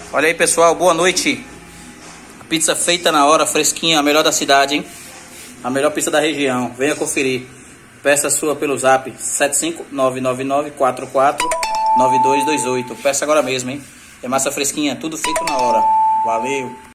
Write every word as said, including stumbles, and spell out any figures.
Olha aí, pessoal, boa noite. Pizza feita na hora, fresquinha, a melhor da cidade, hein? A melhor pizza da região. Venha conferir. Peça sua pelo zap sete cinco nove nove nove quatro quatro nove dois dois oito. Peça agora mesmo, hein? É massa fresquinha, tudo feito na hora. Valeu!